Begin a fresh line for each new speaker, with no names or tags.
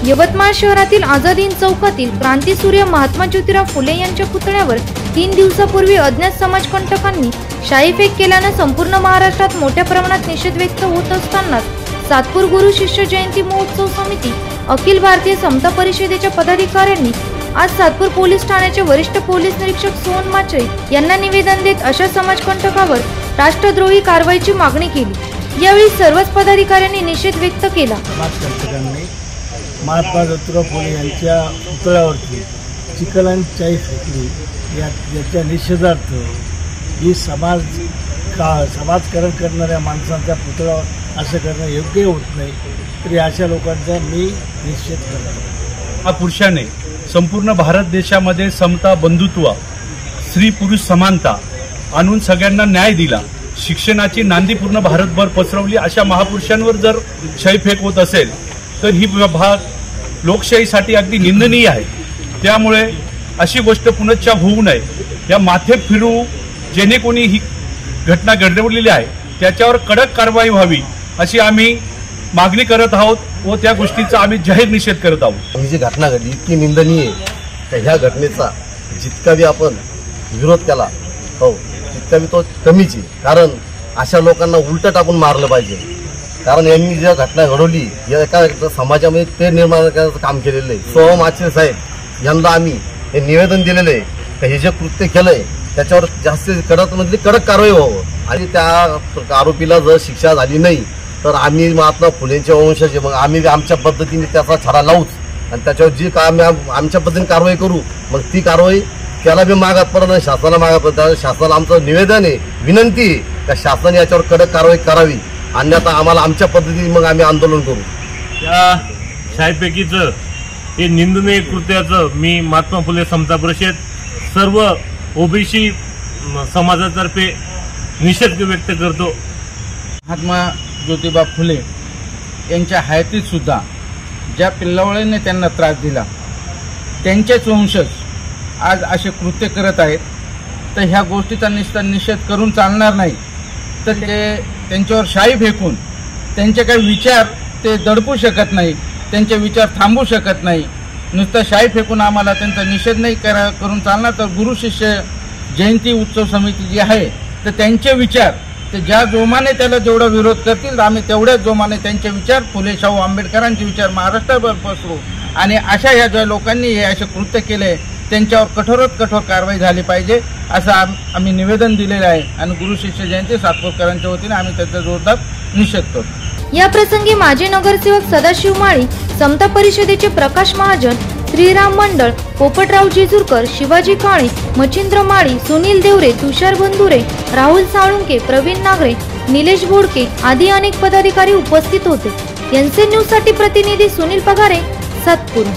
यवतमाळ शहरातील आझाद हिंद चौकातील क्रांतीसूर्य महात्मा ज्योतिराव फुले यांच्या पुतळ्यावर 3 दिवसापूर्वी अज्ञात समाजकंटकांनी शाईफेक केल्याने संपूर्ण महाराष्ट्रात मोठ्या प्रमाणात निषेध व्यक्त होत असताना सातपूर गुरु शिष्य जयंती महोत्सव समिती अखिल भारतीय समता परिषदेच्या पदाधिकाऱ्यांनी आज सातपूर पोलीस ठाण्याचे वरिष्ठ पोलीस निरीक्षक सोहन माचळे यांना निवेदन देत अशा समाजकंटकावर राष्ट्रद्रोही कारवाईची मागणी केली। यावेळी सर्वच पदाधिकाऱ्यांनी निषेध व्यक्त केला।
समाजकंटकांनी महात्मा ज्योतिराव फुले यांच्या पुतळ्यावरती चिखल आणि चाई फेकली याच्या निषेधार्थ ही समाजकारण करणाऱ्या माणसांच्या पुतळ्यावर असं करणं योग्य होत नाही, तरी अशा लोकांचा मी निषेध करतो।
महापुरुषाने संपूर्ण भारत देशामध्ये समता, बंधुत्व, स्त्री पुरुष समानता आणून सगळ्यांना न्याय दिला, शिक्षणाची नांदी पूर्ण भारतभर पसरवली। अशा महापुरुषांवर जर शाईफेक होत असेल तर ही भाग लोकशाहीसाठी अगदी निंदनीय आहे। त्यामुळे अशी गोष्ट पुनश्च होऊ नये, या माथे फिरू जेणे कोणी ही घटना घडवलेली आहे त्याच्यावर कडक कारवाई व्हावी अशी आम्ही मागणी करत आहोत व त्या गोष्टीचा आम्ही जाहीर निषेध करत आहोत।
ही जी घटना घडली इतकी निंदनीय आहे की ह्या घटनेचा जितका बी आपण विरोध केला हो तितका बी तो कमीच आहे, कारण अशा लोकांना उलटं टाकून मारलं पाहिजे। कारण यांनी ज्या घटना घडवली या एका समाजामध्ये ते निर्माण करण्याचं काम केलेलं आहे। सोहम माचळे साहेब यांना आम्ही हे निवेदन दिलेलं आहे की हे जे कृत्य केलंय त्याच्यावर जास्तीत कडक कारवाई व्हावं आणि त्या आरोपीला जर शिक्षा झाली नाही तर आम्ही महात्मा फुलेंच्या वंशज मग आम्ही आमच्या पद्धतीने त्याचा छडा लावूच आणि त्याच्यावर जी काम आमच्या पद्धतीने कारवाई करू, मग ती कारवाई त्याला बी मागात पडत शासनाला मागात पडत। शासनाला आमचं निवेदन आहे, विनंती आहे का शासनाने याच्यावर कडक कारवाई करावी, अन्यथा आम्हाला आमच्या पद्धतीने मग आम्ही आंदोलन करू।
या शाईफेकीचं हे निंदनीय कृत्याचं मी महात्मा फुले समता परिषद सर्व ओबीसी समाजातर्फे निषेध व्यक्त करतो।
महात्मा ज्योतिबा फुले यांच्या हयातीत सुद्धा ज्या पिल्लावळीने त्यांना त्रास दिला त्यांचेच वंशज आज असे कृत्य करत आहेत, तर ह्या गोष्टीचा निषेध करून चालणार नाही। तर ते त्यांच्यावर शाई फेकून त्यांचे काही विचार ते दडपू शकत नाही, त्यांचे विचार थांबू शकत नाही। नुसतं शाई फेकून आम्हाला त्यांचा निषेध नाही करून चालणार, तर गुरु शिष्य जयंती उत्सव समिती जी आहे तर त्यांचे विचार ते ज्या जोमाने त्याला जेवढा विरोध करतील आम्ही तेवढ्याच जोमाने त्यांचे विचार फुले शाहू आंबेडकरांचे विचार महाराष्ट्रभर पसरू आणि अशा ह्या ज्या लोकांनी हे असे कृत्य केले त्यांच्यावर कठोरात कठोर कारवाई झाली पाहिजे असं आम्ही निवेदन दिलेलं आहे आणि गुरु शिष्य जयंती सातपूरकरांच्या वतीने आम्ही त्याचा जोरदार निषेध करतो।
या प्रसंगी माजी नगरसेवक सदाशिव माळी, समता परिषदेचे प्रकाश महाजन, श्रीराम मंडळ, पोपटराव जिजुरकर, शिवाजी काळे, मच्छिंद्र माळी, सुनील देवरे, तुषार बंधुरे, राहुल साळुंके, प्रवीण नागरे, निलेश बोडके आदी अनेक पदाधिकारी उपस्थित होते। एनसी न्यूज साठी प्रतिनिधी सुनील पगारे, सातपूर।